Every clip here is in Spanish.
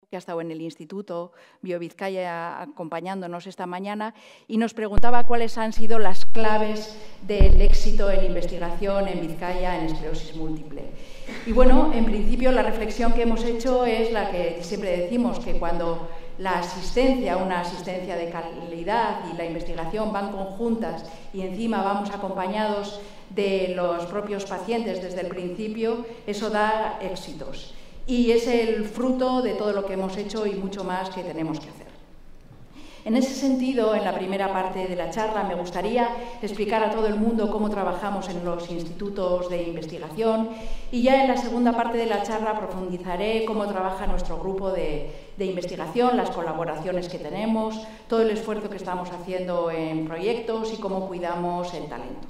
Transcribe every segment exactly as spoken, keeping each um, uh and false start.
que ha estado en el Instituto BioVizcaya acompañándonos esta mañana y nos preguntaba cuáles han sido las claves del éxito en investigación en Vizcaya en esclerosis múltiple. Y bueno, en principio la reflexión que hemos hecho es la que siempre decimos, que cuando la asistencia, una asistencia de calidad y la investigación van conjuntas y encima vamos acompañados de los propios pacientes desde el principio, eso da éxitos. Y es el fruto de todo lo que hemos hecho y mucho más que tenemos que hacer. En ese sentido, en la primera parte de la charla, me gustaría explicar a todo el mundo cómo trabajamos en los institutos de investigación y ya en la segunda parte de la charla profundizaré cómo trabaja nuestro grupo de, de investigación, las colaboraciones que tenemos, todo el esfuerzo que estamos haciendo en proyectos y cómo cuidamos el talento.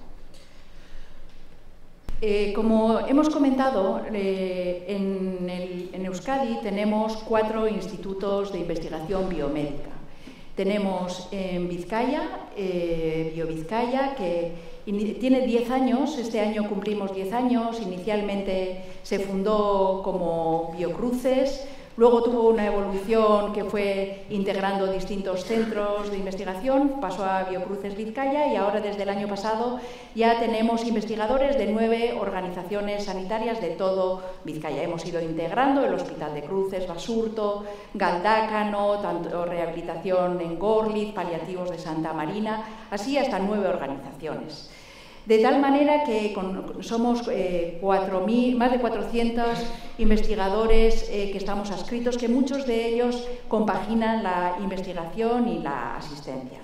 Eh, como hemos comentado, eh, en, el, en Euskadi tenemos cuatro institutos de investigación biomédica. Tenemos en Vizcaya, eh, BioVizcaya, que tiene diez años, este año cumplimos diez años, inicialmente se fundó como Biocruces, luego tuvo una evolución que fue integrando distintos centros de investigación, pasó a Biocruces Vizcaya y ahora desde el año pasado ya tenemos investigadores de nueve organizaciones sanitarias de todo Vizcaya. Hemos ido integrando el Hospital de Cruces, Basurto, Galdácano, tanto rehabilitación en Gorliz, paliativos de Santa Marina, así hasta nueve organizaciones. De tal manera que con, somos eh, cuatro mil, más de cuatrocientos investigadores eh, que estamos adscritos, que muchos de ellos compaginan la investigación y la asistencia.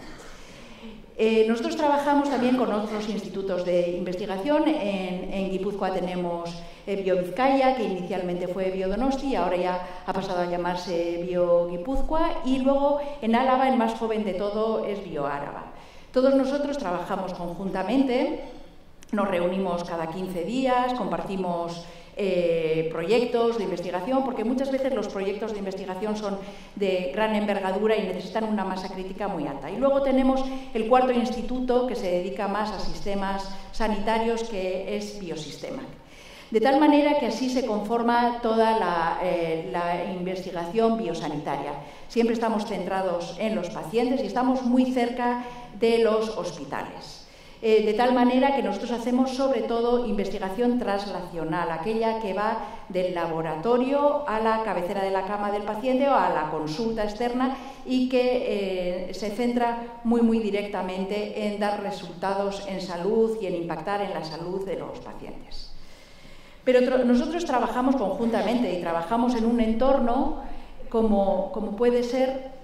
Eh, nosotros trabajamos también con otros institutos de investigación. En, en Guipúzcoa tenemos eh, BioVizcaya, que inicialmente fue Biodonosti y ahora ya ha pasado a llamarse BioGipuzkoa, y luego en Álava, el más joven de todo, es BioAraba. Todos nosotros trabajamos conjuntamente, nos reunimos cada quince días, compartimos eh, proyectos de investigación, porque muchas veces los proyectos de investigación son de gran envergadura y necesitan una masa crítica muy alta. Y luego tenemos el cuarto instituto, que se dedica más a sistemas sanitarios, que es Biosistema. De tal manera que así se conforma toda la, eh, la investigación biosanitaria. Siempre estamos centrados en los pacientes y estamos muy cerca de los hospitales. Eh, de tal manera que nosotros hacemos sobre todo investigación translacional, aquella que va del laboratorio a la cabecera de la cama del paciente o a la consulta externa y que eh, se centra muy, muy directamente en dar resultados en salud y en impactar en la salud de los pacientes. Pero nosotros trabajamos conjuntamente y trabajamos en un entorno como, como puede ser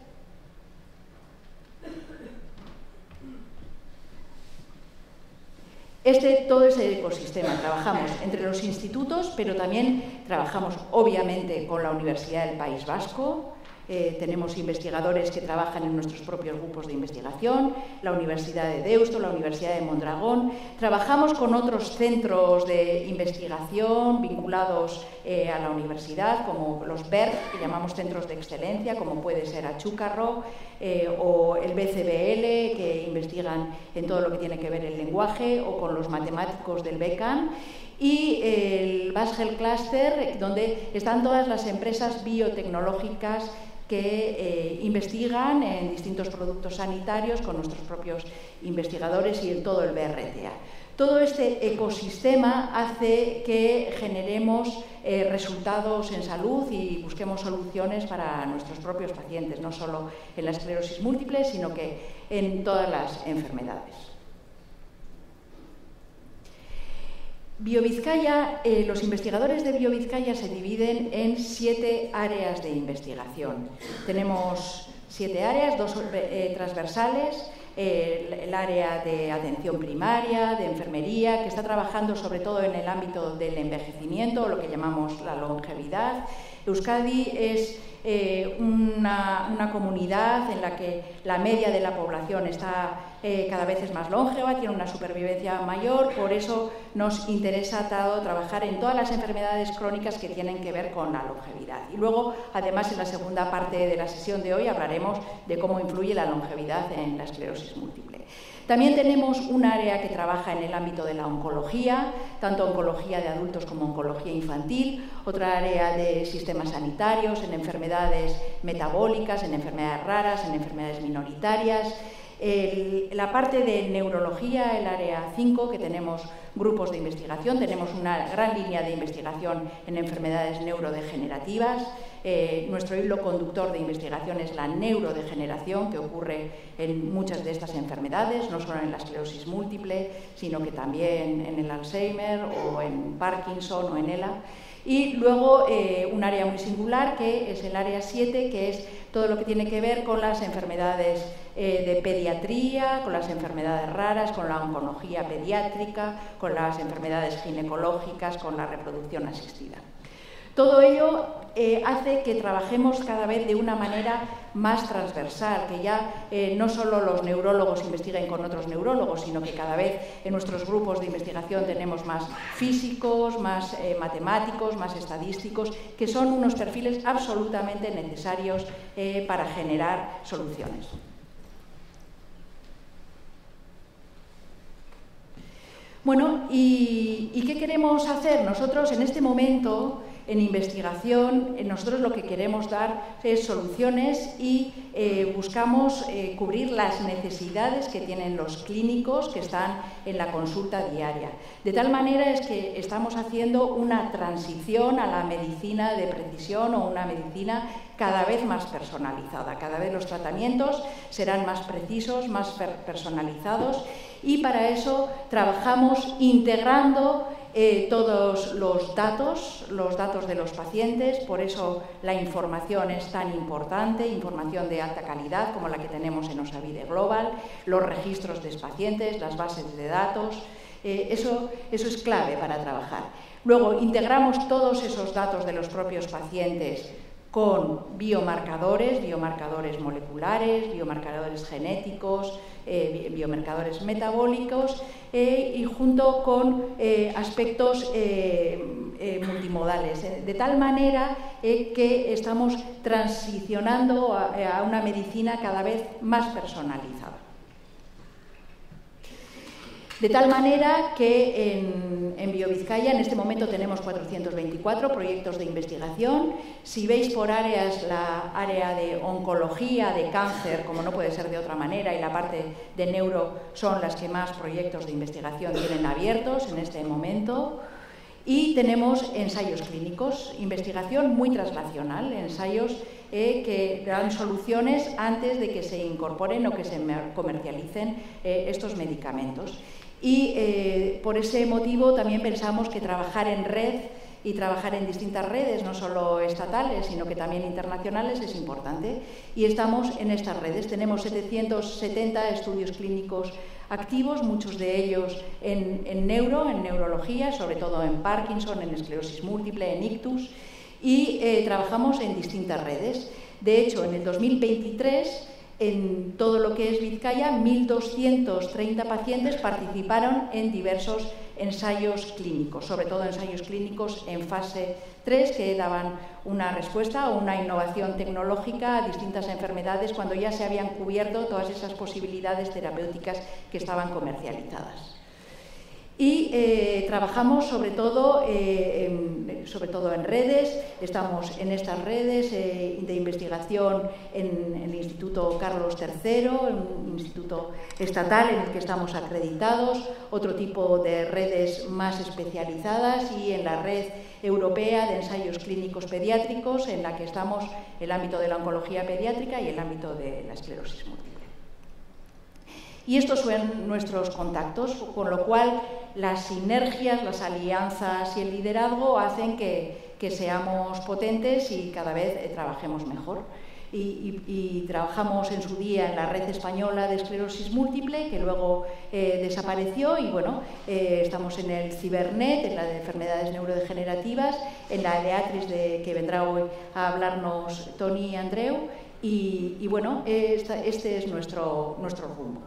este, todo ese ecosistema. Trabajamos entre los institutos, pero también trabajamos obviamente con la Universidad del País Vasco. Eh, tenemos investigadores que trabajan en nuestros propios grupos de investigación, la Universidad de Deusto, la Universidad de Mondragón. Trabajamos con otros centros de investigación vinculados eh, a la universidad, como los B E R, que llamamos centros de excelencia, como puede ser Achúcarro, eh, o el B C B L, que investigan en todo lo que tiene que ver el lenguaje, o con los matemáticos del BECAM. Y el Basgel Cluster, donde están todas las empresas biotecnológicas que eh, investigan en distintos productos sanitarios con nuestros propios investigadores y en todo el B R T A. Todo este ecosistema hace que generemos eh, resultados en salud y busquemos soluciones para nuestros propios pacientes, no solo en la esclerosis múltiple, sino que en todas las enfermedades. BioVizcaya, eh, los investigadores de BioVizcaya se dividen en siete áreas de investigación. Tenemos siete áreas, dos eh, transversales, eh, el área de atención primaria, de enfermería, que está trabajando sobre todo en el ámbito del envejecimiento, lo que llamamos la longevidad. Euskadi es eh, una, una comunidad en la que la media de la población está eh, cada vez es más longeva, tiene una supervivencia mayor, por eso nos interesa todo, trabajar en todas las enfermedades crónicas que tienen que ver con la longevidad. Y luego, además, en la segunda parte de la sesión de hoy hablaremos de cómo influye la longevidad en la esclerosis múltiple. También tenemos un área que trabaja en el ámbito de la oncología, tanto oncología de adultos como oncología infantil, otra área de sistemas sistemas sanitarios, en enfermedades metabólicas, en enfermedades raras, en enfermedades minoritarias. El, la parte de neurología, el área cinco, que tenemos grupos de investigación, tenemos una gran línea de investigación en enfermedades neurodegenerativas. Eh, nuestro hilo conductor de investigación es la neurodegeneración, que ocurre en muchas de estas enfermedades, no solo en la esclerosis múltiple, sino que también en el Alzheimer o en Parkinson o en ELA. Y luego eh, un área muy singular, que es el área siete, que es todo lo que tiene que ver con las enfermedades eh, de pediatría, con las enfermedades raras, con la oncología pediátrica, con las enfermedades ginecológicas, con la reproducción asistida. Todo ello eh, hace que trabajemos cada vez de una manera más transversal, que ya eh, no solo los neurólogos investiguen con otros neurólogos, sino que cada vez en nuestros grupos de investigación tenemos más físicos, más eh, matemáticos, más estadísticos, que son unos perfiles absolutamente necesarios eh, para generar soluciones. Bueno, ¿y, ¿y qué queremos hacer? Nosotros en este momento, en investigación, nosotros lo que queremos dar es soluciones y eh, buscamos eh, cubrir las necesidades que tienen los clínicos que están en la consulta diaria. De tal manera es que estamos haciendo una transición a la medicina de precisión o una medicina cada vez más personalizada. Cada vez los tratamientos serán más precisos, más personalizados, y para eso trabajamos integrando eh, todos los datos, los datos de los pacientes. Por eso la información es tan importante, información de alta calidad como la que tenemos en Osavide Global, los registros de pacientes, las bases de datos. Eh, eso, eso es clave para trabajar. Luego integramos todos esos datos de los propios pacientes con biomarcadores, biomarcadores moleculares, biomarcadores genéticos, eh, biomarcadores metabólicos eh, y junto con eh, aspectos eh, eh, multimodales, eh, de tal manera eh, que estamos transicionando a, a una medicina cada vez más personalizada. De tal manera que en, en BioVizcaya en este momento tenemos cuatrocientos veinticuatro proyectos de investigación. Si veis por áreas, la área de oncología, de cáncer, como no puede ser de otra manera, y la parte de neuro son las que más proyectos de investigación tienen abiertos en este momento. Y tenemos ensayos clínicos, investigación muy translacional, ensayos eh, que dan soluciones antes de que se incorporen o que se comercialicen eh, estos medicamentos. Y eh, por ese motivo también pensamos que trabajar en red y trabajar en distintas redes, no solo estatales, sino que también internacionales, es importante. Y estamos en estas redes. Tenemos setecientos setenta estudios clínicos activos, muchos de ellos en, en neuro, en neurología, sobre todo en Parkinson, en esclerosis múltiple, en ictus, y eh, trabajamos en distintas redes. De hecho, en el dos mil veintitrés, en todo lo que es Vizcaya, mil doscientos treinta pacientes participaron en diversos ensayos clínicos, sobre todo ensayos clínicos en fase tres, que daban una respuesta o una innovación tecnológica a distintas enfermedades cuando ya se habían cubierto todas esas posibilidades terapéuticas que estaban comercializadas. Y eh, trabajamos sobre todo, eh, en, sobre todo en redes, estamos en estas redes eh, de investigación en, en el Instituto Carlos tercero, un instituto estatal en el que estamos acreditados, otro tipo de redes más especializadas, y en la red europea de ensayos clínicos pediátricos, en la que estamos el ámbito de la oncología pediátrica y el ámbito de la esclerosis múltiple. Y estos son nuestros contactos, con lo cual las sinergias, las alianzas y el liderazgo hacen que, que seamos potentes y cada vez eh, trabajemos mejor. Y, y, y trabajamos en su día en la red española de esclerosis múltiple, que luego eh, desapareció, y bueno, eh, estamos en el Cibernet, en la de enfermedades neurodegenerativas, en la de ATRIS, de, que vendrá hoy a hablarnos Toni y Andreu, y, y bueno, esta, este es nuestro, nuestro rumbo.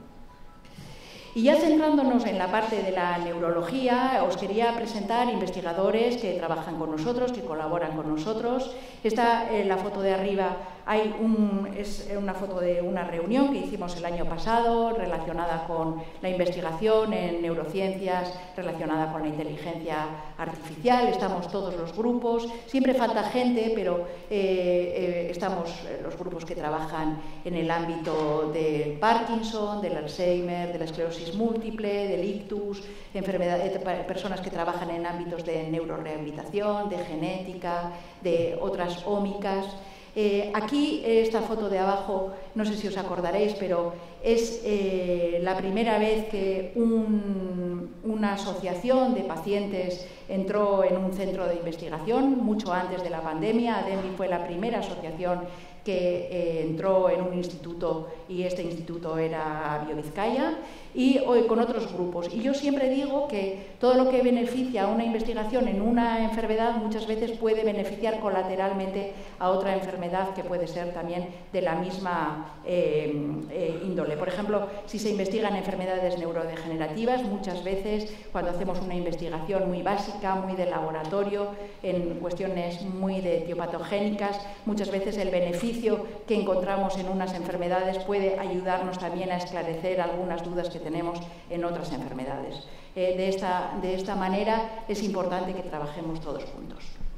Y ya centrándonos en la parte de la neurología, os quería presentar investigadores que trabajan con nosotros, que colaboran con nosotros. Esta, eh, la foto de arriba, hay un, es una foto de una reunión que hicimos el año pasado relacionada con la investigación en neurociencias, relacionada con la inteligencia artificial. Estamos todos los grupos, siempre falta gente, pero eh, eh, estamos los grupos que trabajan en el ámbito de Parkinson, del Alzheimer, de la esclerosis múltiple, del ictus, enfermedades, personas que trabajan en ámbitos de neurorehabilitación, de genética, de otras ómicas. Eh, aquí, esta foto de abajo, no sé si os acordaréis, pero es eh, la primera vez que un, una asociación de pacientes entró en un centro de investigación, mucho antes de la pandemia. ADEMI fue la primera asociación que eh, entró en un instituto, y este instituto era BioVizcaya, y hoy con otros grupos. Y yo siempre digo que todo lo que beneficia a una investigación en una enfermedad muchas veces puede beneficiar colateralmente a otra enfermedad que puede ser también de la misma eh, eh, índole. Por ejemplo, si se investigan enfermedades neurodegenerativas, muchas veces cuando hacemos una investigación muy básica, muy de laboratorio, en cuestiones muy de etiopatogénicas, muchas veces el beneficio que encontramos en unas enfermedades puede ayudarnos también a esclarecer algunas dudas que tenemos en otras enfermedades. Eh, de, esta, de esta manera es importante que trabajemos todos juntos.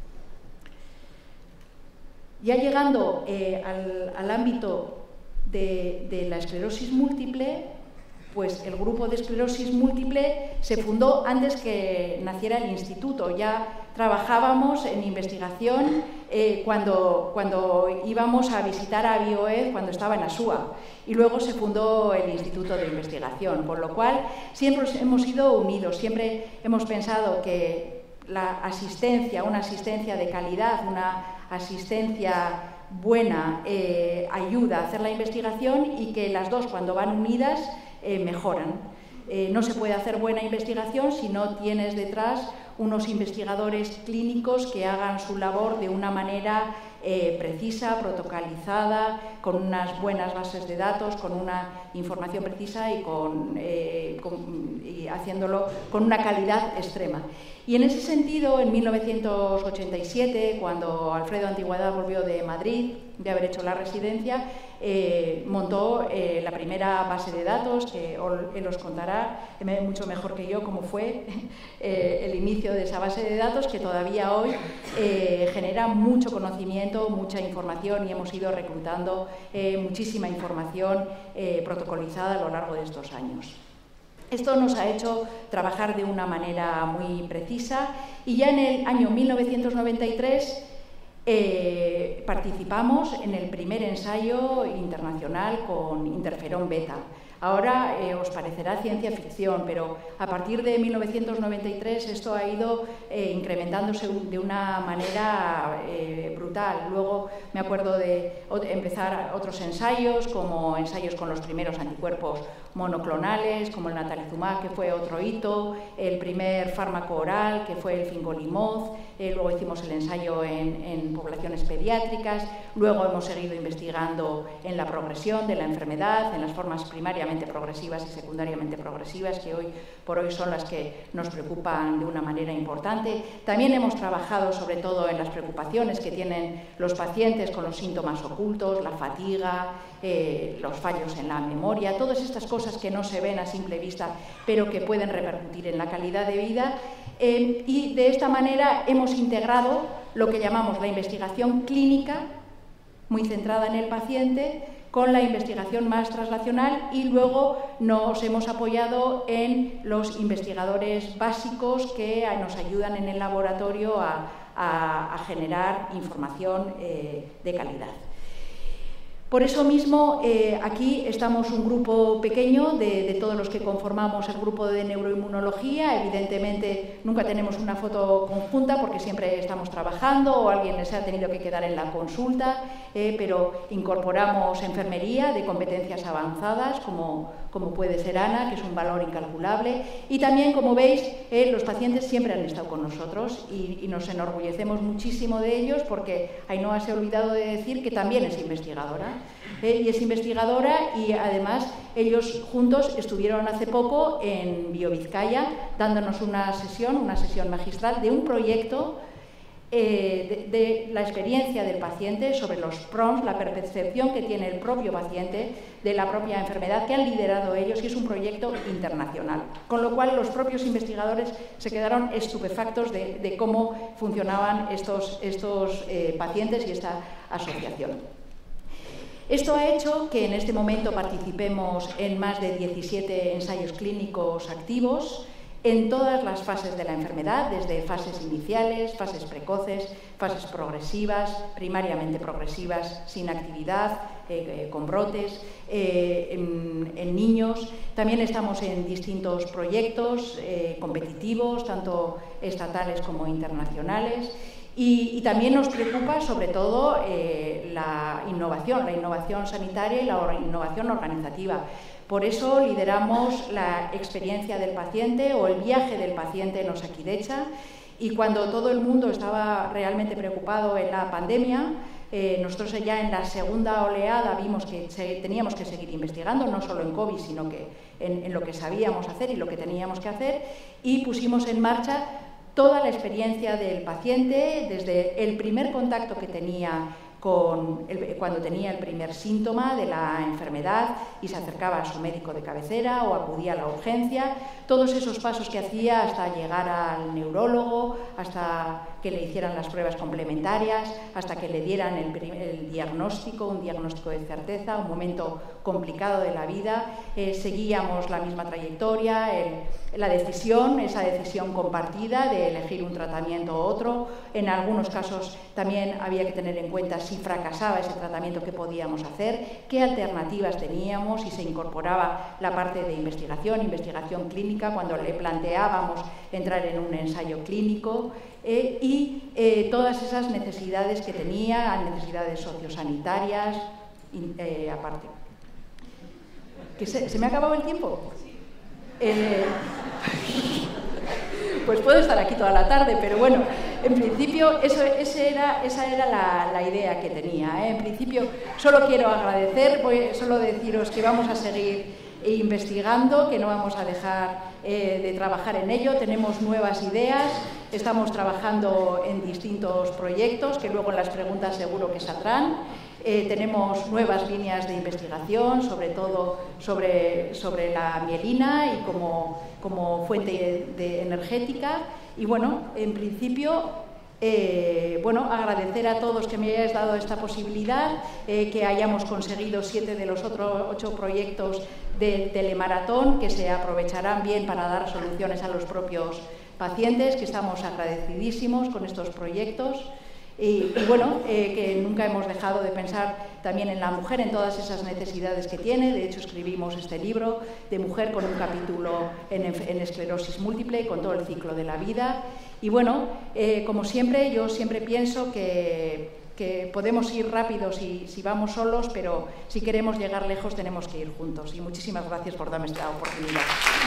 Ya llegando eh, al, al ámbito de, de la esclerosis múltiple, pues el grupo de esclerosis múltiple se fundó antes que naciera el instituto. Ya trabajábamos en investigación eh, cuando, cuando íbamos a visitar a BioEd cuando estaba en Asúa, y luego se fundó el Instituto de Investigación, por lo cual siempre hemos ido unidos, siempre hemos pensado que la asistencia, una asistencia de calidad, una asistencia buena eh, ayuda a hacer la investigación, y que las dos, cuando van unidas, eh, mejoran. Eh, no se puede hacer buena investigación si no tienes detrás unos investigadores clínicos que hagan su labor de una manera eh, precisa, protocolizada, con unas buenas bases de datos, con una información precisa y, con, eh, con, y haciéndolo con una calidad extrema. Y en ese sentido, en mil novecientos ochenta y siete, cuando Alfredo Antiguadad volvió de Madrid, de haber hecho la residencia, eh, montó eh, la primera base de datos, que él os contará mucho mejor que yo cómo fue eh, el inicio de esa base de datos, que todavía hoy eh, genera mucho conocimiento, mucha información, y hemos ido reclutando eh, muchísima información eh, protocolizada a lo largo de estos años. Esto nos ha hecho trabajar de una manera muy precisa, y ya en el año mil novecientos noventa y tres eh, participamos en el primer ensayo internacional con interferón beta. Ahora eh, os parecerá ciencia ficción, pero a partir de mil novecientos noventa y tres esto ha ido eh, incrementándose de una manera eh, brutal. Luego me acuerdo de empezar otros ensayos, como ensayos con los primeros anticuerpos monoclonales, como el natalizumab, que fue otro hito, el primer fármaco oral, que fue el fingolimod, eh, luego hicimos el ensayo en, en poblaciones pediátricas, luego hemos seguido investigando en la progresión de la enfermedad, en las formas primariamente progresivas y secundariamente progresivas, que hoy por hoy son las que nos preocupan de una manera importante. También hemos trabajado sobre todo en las preocupaciones que tienen los pacientes con los síntomas ocultos, la fatiga, eh, los fallos en la memoria, todas estas cosas que no se ven a simple vista, pero que pueden repercutir en la calidad de vida. Eh, y de esta manera hemos integrado lo que llamamos la investigación clínica, muy centrada en el paciente, con la investigación más translacional, y luego nos hemos apoyado en los investigadores básicos que nos ayudan en el laboratorio a, a, a generar información eh, de calidad. Por eso mismo, eh, aquí estamos un grupo pequeño de, de todos los que conformamos el grupo de neuroinmunología. Evidentemente, nunca tenemos una foto conjunta porque siempre estamos trabajando o alguien se ha tenido que quedar en la consulta, eh, pero incorporamos enfermería de competencias avanzadas, como, como puede ser Ana, que es un valor incalculable. Y también, como veis, eh, los pacientes siempre han estado con nosotros y, y nos enorgullecemos muchísimo de ellos, porque Ainhoa se ha olvidado de decir que también es investigadora. Eh, y es investigadora, y además ellos juntos estuvieron hace poco en BioVizcaya dándonos una sesión, una sesión magistral de un proyecto eh, de, de la experiencia del paciente sobre los P R O Ms, la percepción que tiene el propio paciente de la propia enfermedad, que han liderado ellos, y es un proyecto internacional. Con lo cual, los propios investigadores se quedaron estupefactos de, de cómo funcionaban estos, estos eh, pacientes y esta asociación. Esto ha hecho que en este momento participemos en más de diecisiete ensayos clínicos activos en todas las fases de la enfermedad, desde fases iniciales, fases precoces, fases progresivas, primariamente progresivas, sin actividad, eh, con brotes, eh, en, en niños. También estamos en distintos proyectos eh, competitivos, tanto estatales como internacionales. Y, y también nos preocupa, sobre todo, eh, la innovación, la innovación sanitaria y la innovación organizativa. Por eso lideramos la experiencia del paciente o el viaje del paciente en Osakidecha, y cuando todo el mundo estaba realmente preocupado en la pandemia, eh, nosotros ya en la segunda oleada vimos que se, teníamos que seguir investigando, no solo en COVID, sino que en, en lo que sabíamos hacer y lo que teníamos que hacer, y pusimos en marcha toda la experiencia del paciente, desde el primer contacto que tenía con el, cuando tenía el primer síntoma de la enfermedad y se acercaba a su médico de cabecera o acudía a la urgencia, todos esos pasos que hacía hasta llegar al neurólogo, hasta que le hicieran las pruebas complementarias, hasta que le dieran el, el diagnóstico, un diagnóstico de certeza, un momento complicado de la vida. Eh, seguíamos la misma trayectoria, el, la decisión, esa decisión compartida de elegir un tratamiento u otro. En algunos casos también había que tener en cuenta si fracasaba ese tratamiento, qué podíamos hacer, qué alternativas teníamos, y se incorporaba la parte de investigación, investigación clínica, cuando le planteábamos entrar en un ensayo clínico, eh, y eh, todas esas necesidades que tenía, necesidades sociosanitarias, eh, aparte. ¿Que se, ¿Se me ha acabado el tiempo? Eh, pues puedo estar aquí toda la tarde, pero bueno, en principio eso, ese era, esa era la, la idea que tenía, ¿eh? En principio solo quiero agradecer, voy solo deciros que vamos a seguir investigando, que no vamos a dejar eh, de trabajar en ello. Tenemos nuevas ideas, estamos trabajando en distintos proyectos que luego en las preguntas seguro que saldrán. Eh, tenemos nuevas líneas de investigación, sobre todo sobre, sobre la mielina y como, como fuente de, de energética. Y bueno, en principio, eh, bueno, agradecer a todos que me hayáis dado esta posibilidad, eh, que hayamos conseguido siete de los otros ocho proyectos de telemaratón, que se aprovecharán bien para dar soluciones a los propios pacientes, que estamos agradecidísimos con estos proyectos. Y, y bueno, eh, que nunca hemos dejado de pensar también en la mujer, en todas esas necesidades que tiene. De hecho, escribimos este libro de mujer con un capítulo en, en esclerosis múltiple, con todo el ciclo de la vida. Y bueno, eh, como siempre, yo siempre pienso que, que podemos ir rápidos si, si vamos solos, pero si queremos llegar lejos tenemos que ir juntos. Y muchísimas gracias por darme esta oportunidad.